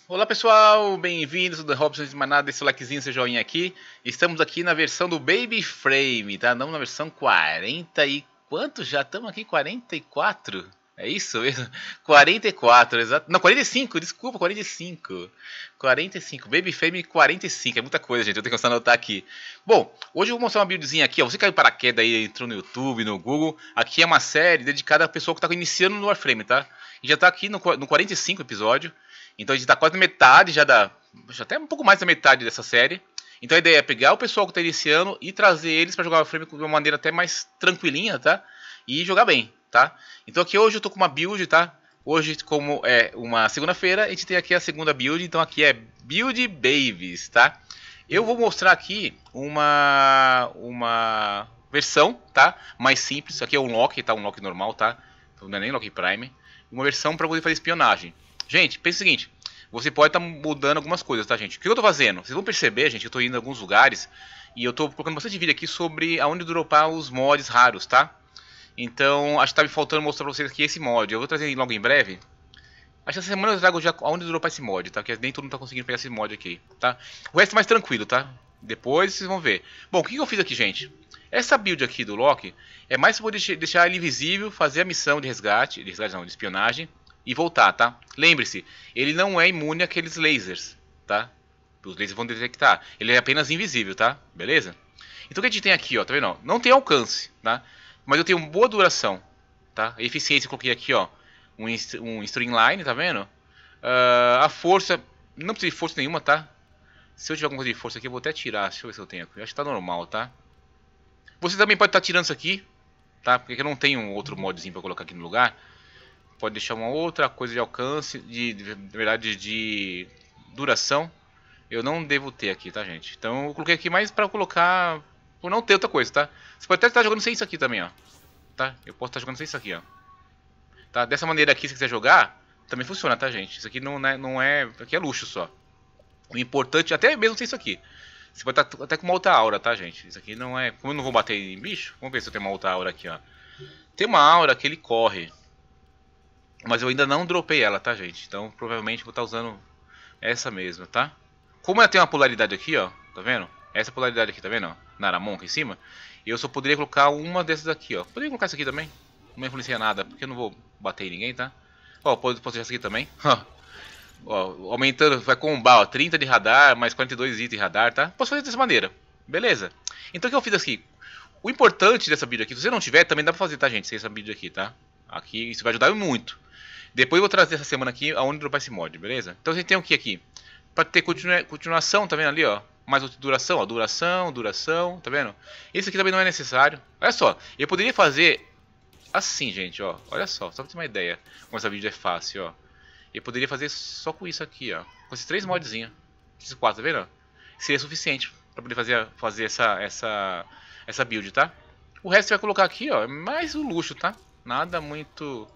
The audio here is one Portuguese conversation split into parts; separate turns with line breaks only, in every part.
Olá pessoal, bem-vindos ao The Robson de Manada, esse likezinho, esse joinha aqui. Estamos aqui na versão do Baby Frame, tá? Não na versão 40 e... Quanto já estamos aqui? 44? É isso mesmo? 44, exato. Não, 45, desculpa, 45. 45, Baby Frame 45, é muita coisa, gente, eu tenho que anotar aqui. Bom, hoje eu vou mostrar uma buildzinha aqui, ó. Você caiu para paraquedas aí, entrou no YouTube, no Google. Aqui é uma série dedicada à pessoa que está iniciando no Warframe, tá? E já está aqui no 45 episódio. Então a gente está quase na metade já até um pouco mais da metade dessa série. Então a ideia é pegar o pessoal que está iniciando e trazer eles para jogar o Warframe de uma maneira até mais tranquilinha, tá? E jogar bem, tá? Então aqui hoje eu tô com uma build, tá? Hoje, como é uma segunda-feira, a gente tem aqui a segunda build. Então aqui é Build Babies, tá? Eu vou mostrar aqui uma versão, tá? Mais simples. Aqui é um lock, tá? Um lock normal, tá? Então não é nem lock prime. Uma versão para poder fazer espionagem. Gente, pensa o seguinte, você pode estar mudando algumas coisas, tá, gente? O que eu tô fazendo? Vocês vão perceber, gente, que eu tô indo em alguns lugares e eu tô colocando bastante vídeo aqui sobre aonde dropar os mods raros, tá? Então, acho que tá me faltando mostrar pra vocês aqui esse mod. Eu vou trazer logo em breve. Acho que essa semana eu trago já aonde dropar esse mod, tá? Porque nem todo mundo tá conseguindo pegar esse mod aqui, tá? O resto é mais tranquilo, tá? Depois vocês vão ver. Bom, o que eu fiz aqui, gente? Essa build aqui do Loki é mais pra poder deixar ele invisível, fazer a missão de resgate não, de espionagem, e voltar, tá? Lembre-se, ele não é imune àqueles lasers, tá? Os lasers vão detectar. Ele é apenas invisível, tá? Beleza? Então o que a gente tem aqui, ó, tá vendo? Não tem alcance, tá? Mas eu tenho boa duração, tá? A eficiência eu coloquei aqui, ó, um streamline, tá vendo? A força, não precisa de força nenhuma, tá? Se eu tiver alguma coisa de força aqui, eu vou até tirar. Deixa eu ver se eu tenho aqui. Eu acho que tá normal, tá? Você também pode estar tirando isso aqui, tá? Porque eu não tenho um outro modzinho pra colocar aqui no lugar. Pode deixar uma outra coisa de alcance, de verdade, de duração. Eu não devo ter aqui, tá, gente? Então eu coloquei aqui mais pra colocar, por não ter outra coisa, tá? Você pode até estar jogando sem isso aqui também, ó. Tá? Eu posso estar jogando sem isso aqui, ó. Tá? Dessa maneira aqui, se quiser jogar, também funciona, tá, gente? Isso aqui não é, aqui é luxo só. O importante, até mesmo sem isso aqui. Você pode estar até com uma outra aura, tá, gente? Isso aqui não é... Como eu não vou bater em bicho, vamos ver se eu tenho uma outra aura aqui, ó. Tem uma aura que ele corre. Mas eu ainda não dropei ela, tá, gente? Então provavelmente vou estar usando essa mesma, tá? Como ela tem uma polaridade aqui, ó. Tá vendo? Essa polaridade aqui, tá vendo? Ó, na Aramon aqui em cima. Eu só poderia colocar uma dessas aqui, ó. Poderia colocar essa aqui também. Não influencia nada, porque eu não vou bater em ninguém, tá? Ó, posso deixar essa aqui também. Ó, aumentando, vai combar, ó. 30 de radar, mais 42 itens de radar, tá? Posso fazer dessa maneira. Beleza? Então o que eu fiz aqui? O importante dessa build aqui, se você não tiver, também dá pra fazer, tá, gente? Sem essa build aqui, tá? Aqui, isso vai ajudar muito. Depois eu vou trazer essa semana aqui aonde dropar esse mod, beleza? Então a gente tem o que aqui? Pra ter continuação, tá vendo ali, ó? Mais duração, ó. Duração, tá vendo? Esse aqui também não é necessário. Olha só, eu poderia fazer assim, gente, ó. Olha só pra ter uma ideia. Como essa vídeo é fácil, ó. Eu poderia fazer só com isso aqui, ó. Com esses 3 modzinhos. Esses 4, tá vendo? Seria suficiente pra poder fazer essa build, tá? O resto você vai colocar aqui, ó. É mais o luxo, tá? Nada muito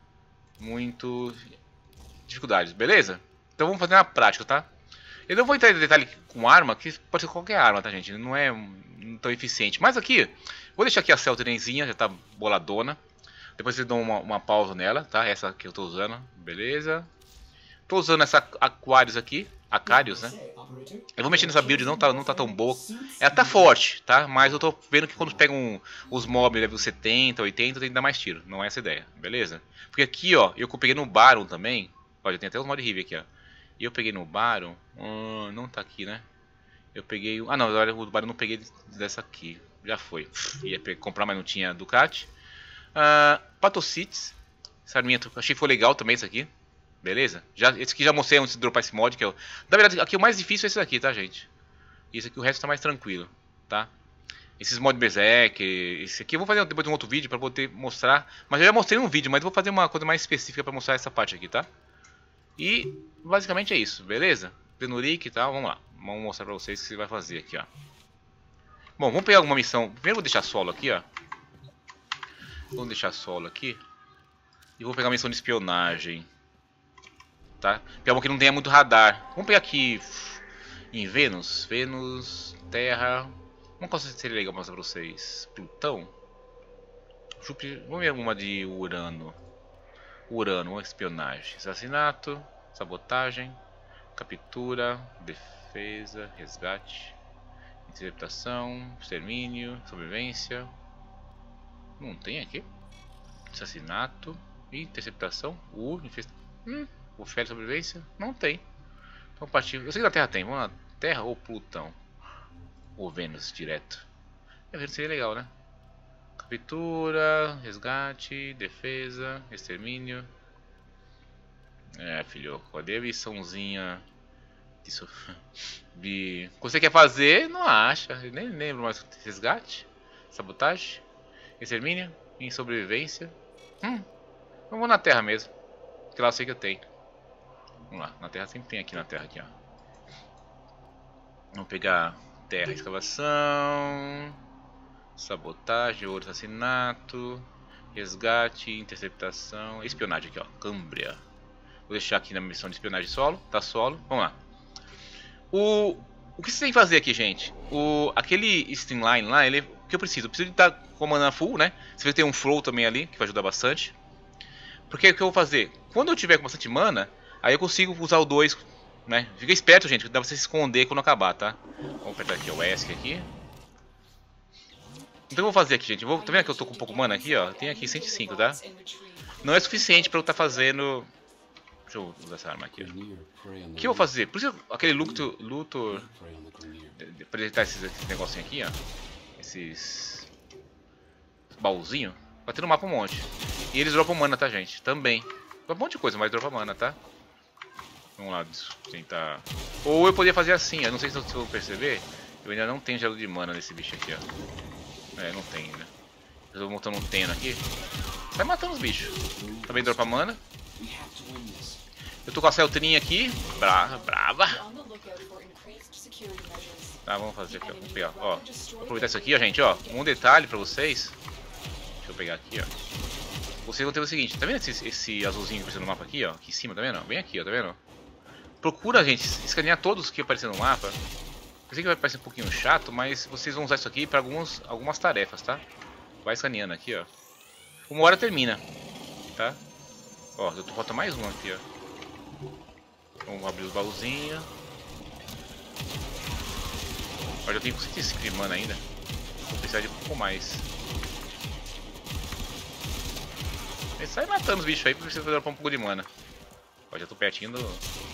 dificuldades, beleza? Então vamos fazer na prática, tá? Eu não vou entrar em detalhe com arma, que pode ser qualquer arma, tá, gente? Não é tão eficiente. Mas aqui, vou deixar aqui a Celtrenzinha, já tá boladona. Depois vocês dão uma pausa nela, tá? Essa que eu tô usando, beleza? Tô usando essa Aquarius aqui, Aquarius, né? Eu vou mexer nessa build, não tá tão boa. Ela tá forte, tá? Mas eu tô vendo que quando pegam os mobs level 70, 80, tem que dar mais tiro. Não é essa a ideia, beleza? Porque aqui, ó, eu peguei no Baron também. Ó, já tem até os mod heavy aqui, ó. E eu peguei no Baron. Não tá aqui, né? Eu peguei... Ah, não, agora o Baron eu não peguei dessa aqui. Já foi. Ia comprar, mas não tinha Ducati. Patocites. Essa arminha, achei que foi legal também isso aqui. Beleza? Esse aqui já mostrei antes de dropar esse mod, que é o... Na verdade, aqui o mais difícil é esse daqui, tá, gente? Isso aqui, o resto tá mais tranquilo, tá? Esses mod Berserk, esse aqui eu vou fazer depois de um outro vídeo pra poder mostrar. Mas eu já mostrei num vídeo, mas eu vou fazer uma coisa mais específica pra mostrar essa parte aqui, tá? E basicamente é isso, beleza? Penuric e tal, vamos lá. Vamos mostrar pra vocês o que você vai fazer aqui, ó. Bom, vamos pegar alguma missão. Primeiro eu vou deixar solo aqui, ó. Vamos deixar solo aqui. E vou pegar a missão de espionagem. Tá? Pegar uma que não tenha muito radar. Vamos pegar aqui em Vênus, Terra. Uma coisa que seria legal mostrar pra vocês. Plutão. Júpiter. Vamos ver alguma de Urano. Urano, uma espionagem. Assassinato. Sabotagem. Captura, defesa, resgate, interceptação, extermínio, sobrevivência. Não tem aqui? Assassinato, interceptação, oferta de sobrevivência? Não tem. Então partiu. Eu sei que na Terra tem. Vamos na Terra ou Plutão? Ou Vênus direto? A Vênus seria legal, né? Captura, resgate, defesa, extermínio. É, filho, cadê a missãozinha de... Você quer fazer, não acha. Eu nem lembro mais. Resgate, sabotagem, extermínio, em sobrevivência. Vamos na Terra mesmo, que lá eu sei que eu tenho. Vamos lá, na Terra sempre tem aqui na Terra aqui, ó. Vamos pegar terra, escavação, sabotagem, ouro, assassinato, resgate, interceptação, espionagem aqui, ó, Câmbria. Vou deixar aqui na missão de espionagem solo, tá solo. Vamos lá. O que você tem que fazer aqui, gente? Aquele streamline lá, o que eu preciso? Eu preciso de estar com a mana full, né? Você vai ter um flow também ali, que vai ajudar bastante. Porque o que eu vou fazer? Quando eu tiver com bastante mana, aí eu consigo usar o 2, né? Fica esperto, gente, dá pra você se esconder quando acabar, tá? Vamos apertar aqui o ESC aqui. Então eu vou fazer aqui, gente. Tá vendo que eu tô com um pouco de mana aqui, ó? Tem aqui 105, tá? Não é suficiente pra eu estar fazendo... Deixa eu usar essa arma aqui, ó. O que eu vou fazer? Por isso aquele Luthor... Pra deitar esses negocinhos aqui, ó. Esses... baúzinhos. Vai ter no mapa um monte. E eles dropam mana, tá, gente? Também. Um monte de coisa, mas dropa mana, tá? Vamos lá, tentar... Ou eu poderia fazer assim, eu não sei se vocês vão perceber. Eu ainda não tenho gelo de mana nesse bicho aqui, ó. É, não tem ainda. Eu tô montando um Teno aqui. Vai matando os bichos. Também dropa mana. Eu tô com a Celtrinha aqui. Brava. Tá, vamos fazer aqui, ó. Vamos pegar, ó. Vou aproveitar isso aqui, ó, gente, ó. Um detalhe pra vocês. Deixa eu pegar aqui, ó. Vocês vão ter o seguinte, tá vendo esse azulzinho que apareceu no mapa aqui, ó? Aqui em cima, tá vendo? Bem aqui, ó, tá vendo? Procura, gente, escanear todos que apareceram no mapa. Eu sei que vai parecer um pouquinho chato, mas vocês vão usar isso aqui pra algumas tarefas, tá? Vai escaneando aqui, ó. Uma hora termina, tá? Ó, falta mais uma aqui, ó. Vamos abrir os baúzinhos. Olha, eu tenho 105 de mana ainda. Vou precisar de um pouco mais. Sai matando os bichos aí pra você dropar um pouco de mana. Ó, já tô pertinho do...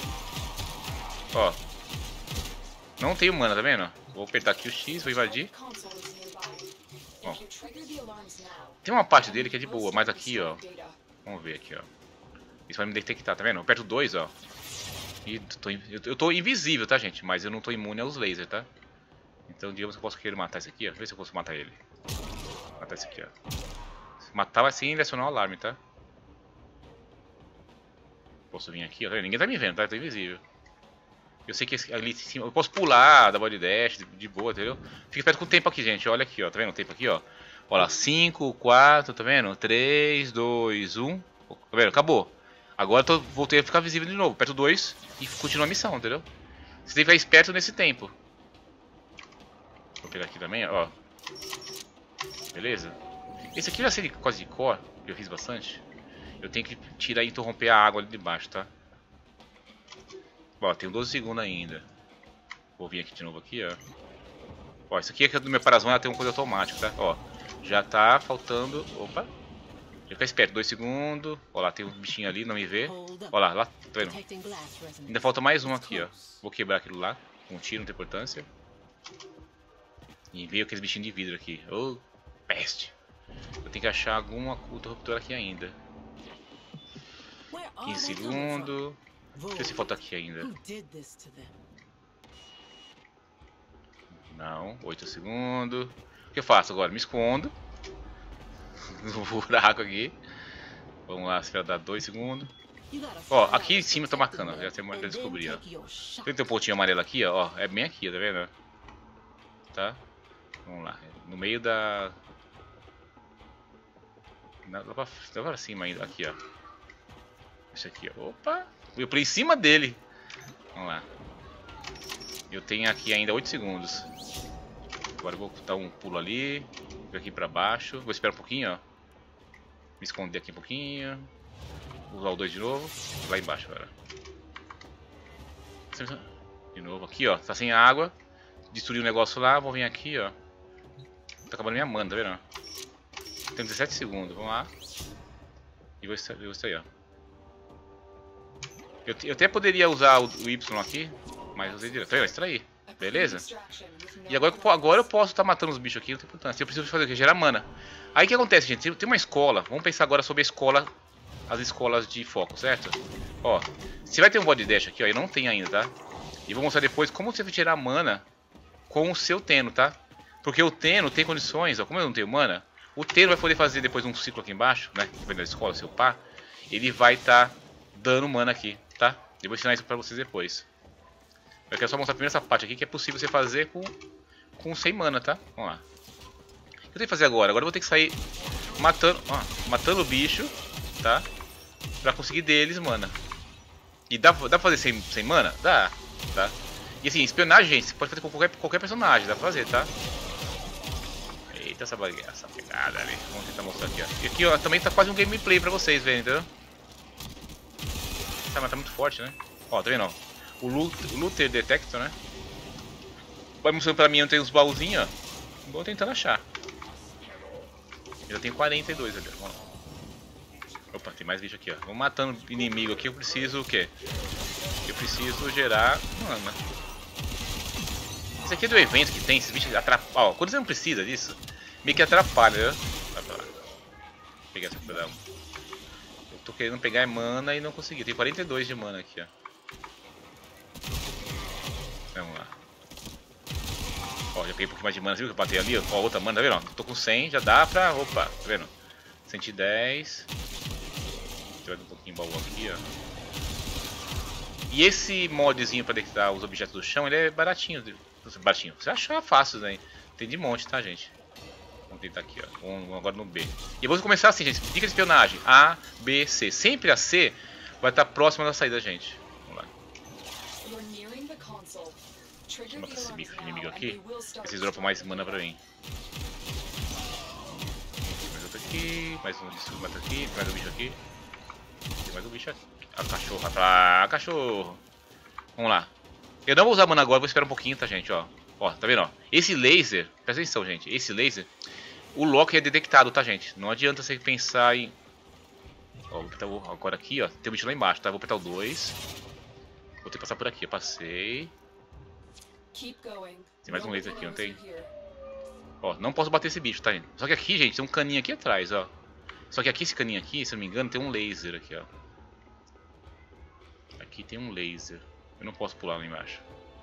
Ó. Não tenho mana, tá vendo? Vou apertar aqui o X, vou invadir. Ó. Tem uma parte dele que é de boa, mas aqui, ó. Vamos ver aqui, ó. Isso vai me detectar, tá vendo? Eu aperto 2, ó. E eu tô invisível, tá, gente? Mas eu não tô imune aos lasers, tá? Então, digamos que eu posso querer matar esse aqui, ó. Vê se eu posso matar ele. Matar esse aqui, ó. Matar vai sem acionar o alarme, tá? Posso vir aqui, ó. Ninguém tá me vendo, tá? Eu tô invisível. Eu sei que ali em cima... Eu posso pular, dar body dash de boa, entendeu? Fica esperto com o tempo aqui, gente. Olha aqui, ó. Tá vendo o tempo aqui, ó? Olha lá, 5, 4, tá vendo? 3, 2, 1. Tá vendo? Acabou. Agora eu voltei a ficar visível de novo. Aperto 2 e continua a missão, entendeu? Você tem que ficar esperto nesse tempo. Vou pegar aqui também, ó. Beleza? Esse aqui já seria quase de core, que eu fiz bastante. Eu tenho que tirar e interromper a água ali de baixo, tá? Ó, tenho 12 segundos ainda. Vou vir aqui de novo aqui, ó. Ó, isso aqui é do meu parazão, ela tem uma coisa automática, tá? Ó, já tá faltando... Opa! Já fica esperto, 2 segundos. Ó lá, tem um bichinho ali, não me vê. Ó lá, tá vendo? Ainda falta mais um aqui, ó. Vou quebrar aquilo lá. Com um tiro, não tem importância. E veio aqueles bichinhos de vidro aqui. Ô, peste! Eu tenho que achar alguma interruptor aqui ainda. 15 segundos. Deixa eu ver se falta aqui ainda. Não, 8 segundos. O que eu faço agora? Me escondo no buraco aqui. Vamos lá, esperar dar 2 segundos. Ó, aqui em cima tá marcando, já tem uma de descobrir, ó. Tem um pontinho amarelo aqui, ó. É bem aqui, tá vendo? Tá? Vamos lá. No meio da... Lá pra cima ainda, aqui, ó. Esse aqui, ó. Opa! Eu por em cima dele. Vamos lá. Eu tenho aqui ainda 8 segundos. Agora eu vou dar um pulo ali. Vou aqui pra baixo. Vou esperar um pouquinho, ó. Me esconder aqui um pouquinho. Usar o 2 de novo. Lá embaixo agora. missão. De novo, aqui, ó. Tá sem água. Destruí o negócio lá. Vou vir aqui, ó. Tá acabando minha mana, tá vendo? Tem 17 segundos. Vamos lá. E vou extrair, ó. Eu até poderia usar o Y aqui, mas usei direto. Então, extrair. Beleza? E agora eu posso estar matando os bichos aqui, não tem importância. Eu preciso fazer o que? Gerar mana. Aí o que acontece, gente? Tem uma escola. Vamos pensar agora sobre a escola. As escolas de foco, certo? Ó, você vai ter um body dash aqui, ó. Eu não tenho ainda, tá? E vou mostrar depois como você vai tirar mana com o seu Tenno, tá? Porque o Tenno tem condições, ó. Como eu não tenho mana, o Tenno vai poder fazer depois um ciclo aqui embaixo, né? Dependendo da escola, seu pá. Ele vai estar dando mana aqui, tá? Eu vou ensinar isso pra vocês depois. Eu quero só mostrar primeiro essa parte aqui que é possível você fazer com 100 mana, tá? Vamos lá. O que eu tenho que fazer agora? Agora eu vou ter que sair matando o bicho, tá? Pra conseguir deles mana. E dá pra fazer sem mana? Dá, tá? E assim, espionagem, gente, você pode fazer com qualquer personagem, dá pra fazer, tá? Eita, essa pegada ali. Vamos tentar mostrar aqui, ó. E aqui, ó, também tá quase um gameplay pra vocês verem, entendeu? Mas tá muito forte, né? Ó, tá vendo, ó? O Looter Detector, né? Vai mostrando pra mim onde tem uns baúzinhos, ó. Vou tentando achar. Eu já tenho 42 ali, ó. Opa, tem mais bicho aqui, ó. Vou matando inimigo aqui, eu preciso o quê? Eu preciso gerar mana. Esse aqui é do evento que tem, esses bichos atrapalham. Ó, quando você não precisa disso, meio que atrapalha, né? Vai pra lá. Vou pegar essa pedal. Eu tô querendo pegar mana e não consegui. Tem 42 de mana aqui, ó. Vamos lá. Ó, já peguei um pouquinho mais de mana. Você viu que eu batei ali? Ó, outra mana, tá vendo? Tô com 100, já dá pra... Opa, tá vendo? 110. Vai dar um pouquinho de baú aqui, ó. E esse modzinho pra detectar os objetos do chão, ele é baratinho. Baratinho. Você achar fácil, né? Tem de monte, tá, gente? Vamos tentar aqui, ó. Vamos agora no B. E vamos começar assim, gente. Dica de espionagem. A, B, C. Sempre a C vai estar próxima da saída, gente. Vamos lá. Deixa eu matar esse bicho inimigo aqui. Esses dropam mais mana pra mim. Mais outro aqui. Mais um mata aqui. Mais um bicho aqui. Tem mais um bicho aqui. A cachorra pra cachorro. Vamos lá. Eu não vou usar mana agora, vou esperar um pouquinho, tá, gente? Ó, tá vendo? Ó? Esse laser, presta atenção, gente. Esse laser, o lock é detectado, tá, gente? Não adianta você pensar em... Ó, vou apertar agora aqui, ó. Tem um bicho lá embaixo, tá? Vou apertar o 2. Vou ter que passar por aqui. Eu passei. Tem mais um laser aqui, não tem? Ó, não posso bater esse bicho, tá, gente? Só que aqui, gente, tem um caninho aqui atrás, ó. Só que aqui, esse caninho aqui, se eu não me engano, tem um laser aqui, ó. Aqui tem um laser. Eu não posso pular lá embaixo.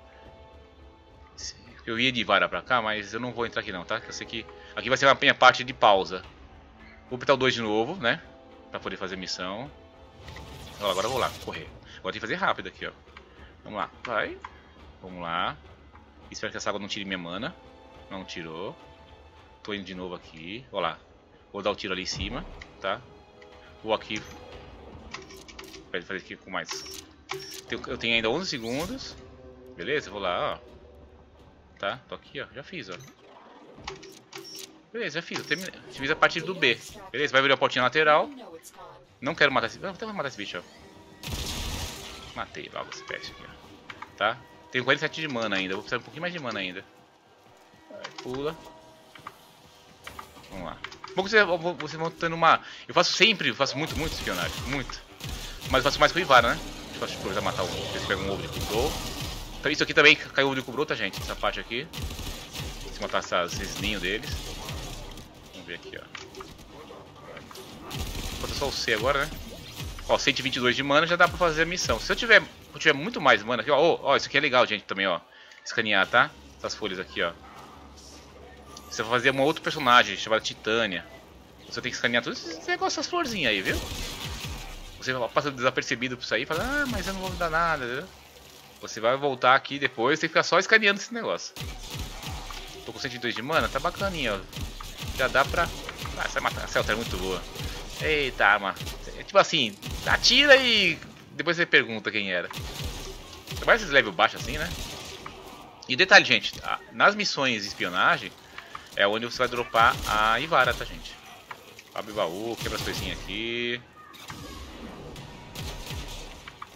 Eu ia de vara pra cá, mas eu não vou entrar aqui não, tá? Eu sei que aqui vai ser a minha parte de pausa. Vou apertar o 2 de novo, né? Pra poder fazer a missão. Ó, agora eu vou lá, correr. Agora tem que fazer rápido aqui, ó. Vamos lá, vai. Vamos lá. Espero que essa água não tire minha mana. Não tirou. Tô indo de novo aqui. Ó lá. Vou dar o tiro ali em cima, tá? Vou aqui. Pede fazer aqui com mais. Eu tenho ainda 11 segundos. Beleza? Vou lá, ó. Tá? Tô aqui, ó. Já fiz, ó. Beleza, já fiz. Fiz a parte do B. Beleza? Vai virar a portinha lateral. Não quero matar esse... Não, vou matar esse bicho, ó. Matei logo esse peste aqui, ó. Tá? Tenho 47 de mana ainda. Vou precisar um pouquinho mais de mana ainda. Aí, pula. Vamos lá. Bom que vocês vão tendo uma... Eu faço muito espionagem. Muito. Mas eu faço mais com o Ivara, né? Deixa eu aproveitar matar um. Vocês pegam um ovo de Kubrou. Então isso aqui também caiu ovo de Kubrou, tá, gente? Essa parte aqui. Se matar esses ninhos deles. Vamos ver aqui, ó. Falta só o C agora, né? Ó, 122 de mana já dá pra fazer a missão. Se eu tiver muito mais mana aqui, ó. Isso aqui é legal, gente, também, ó. Escanear, tá? Essas folhas aqui, ó. Você vai fazer uma outra personagem chamada Titânia. Você tem que escanear todos esses negócios, essas florzinhas aí, viu? Você passa desapercebido por isso aí e fala, ah, mas eu não vou dar nada, viu? Você vai voltar aqui depois e tem que ficar só escaneando esse negócio. Tô com 102 de mana, tá bacaninha, ó. Já dá pra... Ah, essa Celta é muito boa. Eita, arma. É tipo assim, atira e depois você pergunta quem era. Vai esses level baixo assim, né? E detalhe, gente, nas missões de espionagem é onde você vai dropar a Ivara, tá, gente? Abre o baú, quebra as coisinhas aqui.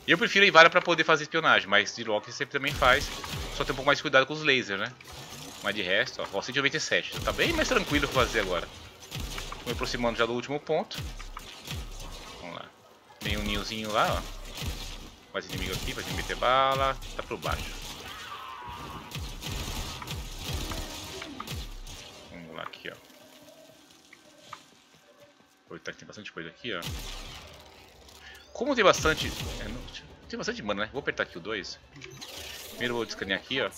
Eu prefiro a Ivara pra poder fazer espionagem, mas de Loki sempre também faz. Só tem um pouco mais de cuidado com os lasers, né? Mas de resto, ó 197. Tá bem mais tranquilo pra fazer agora. Tô me aproximando já do último ponto. Vamos lá. Tem um ninhozinho lá, ó. Mais inimigo aqui, vai meter bala. Tá por baixo. Vamos lá aqui, ó. Aproveitar que tem bastante coisa aqui, ó. Como tem bastante... tem bastante mana, né? Vou apertar aqui o 2. Primeiro vou descanear aqui, ó.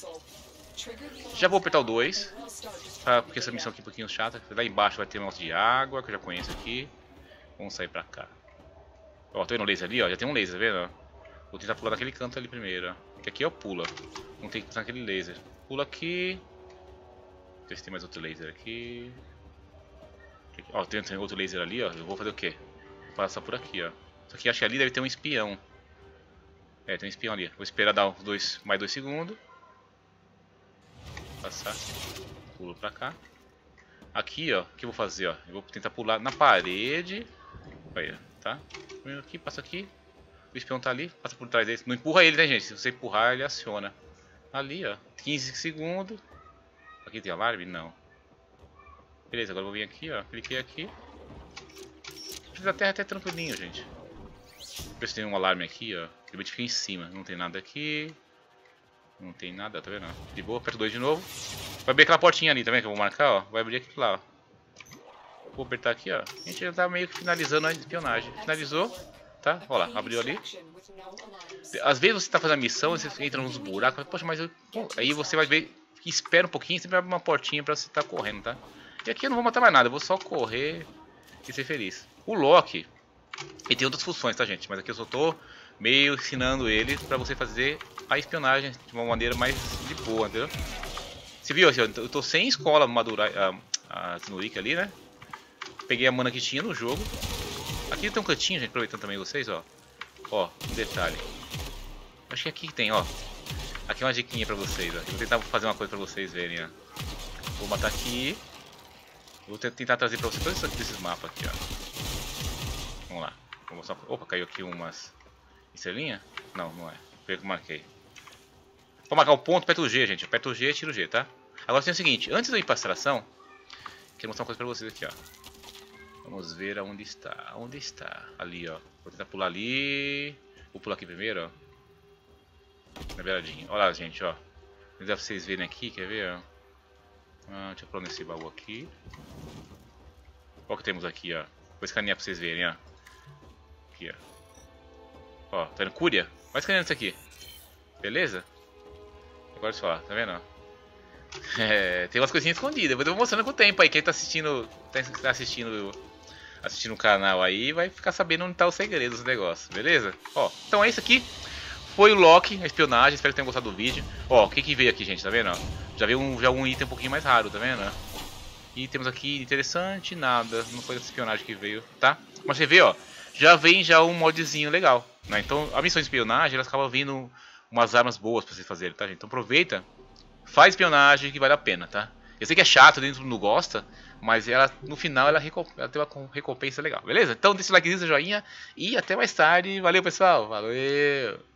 Já vou apertar o 2. Tá? Porque essa missão aqui é um pouquinho chata. Lá embaixo vai ter um negócio de água, que eu já conheço aqui. Vamos sair pra cá. Ó, tô vendo o laser ali, ó. Já tem um laser, tá vendo? Vou tentar pular naquele canto ali primeiro, ó. Que aqui é o pula. Não tem que pular naquele laser. Pula aqui. Deixa eu ver se tem mais outro laser aqui. Ó, tem outro laser ali, ó. Eu vou fazer o quê? Vou passar por aqui, ó. Só que acho que ali deve ter um espião. É, tem um espião ali. Vou esperar dar mais 2 segundos. Passar. Pulo pra cá. Aqui, ó. O que eu vou fazer, ó? Eu vou tentar pular na parede. Aí, tá? Aqui, passa aqui. O espião tá ali. Passa por trás dele. Não empurra ele, né, gente? Se você empurrar, ele aciona. Ali, ó. 15 segundos. Aqui tem alarme? Não. Beleza, agora eu vou vir aqui, ó. Cliquei aqui. Da terra até tranquilinho, gente. Ver se tem um alarme aqui, ó. Eu fiquei em cima. Não tem nada aqui. Não tem nada, tá vendo? De boa, aperto 2 de novo. Vai abrir aquela portinha ali, tá vendo? Que eu vou marcar, ó. Vai abrir aqui lá, ó. Vou apertar aqui, ó. A gente já tá meio que finalizando a espionagem. Finalizou, tá? Ó lá, abriu ali. Às vezes você tá fazendo a missão, você entra nos buracos. Poxa, mas eu... Aí você vai ver. Espera um pouquinho, sempre abre uma portinha pra você tá correndo, tá? E aqui eu não vou matar mais nada, eu vou só correr e ser feliz. O Loki, ele tem outras funções, tá, gente? Mas aqui eu só tô meio ensinando ele pra você fazer a espionagem de uma maneira mais de boa, entendeu? Você viu assim, eu tô sem escola madurar a Snowick ali, né? Peguei a mana que tinha no jogo. Aqui tem um cantinho, gente, aproveitando também vocês, ó. Ó, um detalhe. Acho que aqui tem, ó. Aqui é uma diquinha pra vocês, ó. Eu vou tentar fazer uma coisa pra vocês verem, ó. Vou matar aqui. Vou tentar trazer pra vocês todos esses mapas aqui, ó. Vamos lá. Vou mostrar... Opa, caiu aqui umas estrelinhas? Não, não é. Foi o que eu marquei. Pra marcar o ponto, aperta o G, gente. Aperta o G e tira o G, tá? Agora tem o seguinte. Antes de eu ir pra extração, quero mostrar uma coisa pra vocês aqui, ó. Vamos ver aonde está. Onde está? Ali, ó. Vou tentar pular ali. Vou pular aqui primeiro, ó. Na beiradinha. Olha lá, gente, ó. Dá pra vocês verem aqui, quer ver, ó? Deixa eu pular nesse baú aqui. Olha o que temos aqui, ó. Vou escanear pra vocês verem, ó. Aqui, ó. Ó, tá vendo? Cúria? Vai escaneando isso aqui. Beleza? Agora só, tá vendo, ó? É, tem umas coisinhas escondidas. Eu vou mostrando com o tempo aí. Quem tá assistindo o canal aí vai ficar sabendo onde tá o segredo dos negócios, beleza? Ó, então é isso aqui. Foi o Loki, a espionagem. Espero que tenham gostado do vídeo. Ó, o que que veio aqui, gente, tá vendo? Ó? Já veio um item um pouquinho mais raro, tá vendo? E temos aqui interessante, nada. Não foi essa espionagem que veio, tá? Mas você vê, ó. Já vem já um modzinho legal, né? Então a missão de espionagem, elas acabam vindo umas armas boas pra vocês fazerem, tá, gente? Então aproveita, faz espionagem que vale a pena, tá? Eu sei que é chato, nem todo mundo gosta, mas ela, no final ela tem uma recompensa legal, beleza? Então deixa o like, joinha e até mais tarde. Valeu, pessoal. Valeu!